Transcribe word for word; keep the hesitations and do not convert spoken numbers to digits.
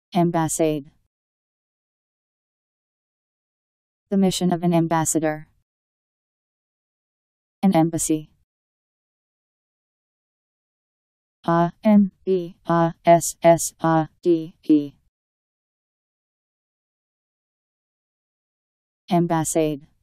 Ambassade. The mission of an ambassador. An embassy. A M B A S S A D E. Ambassade.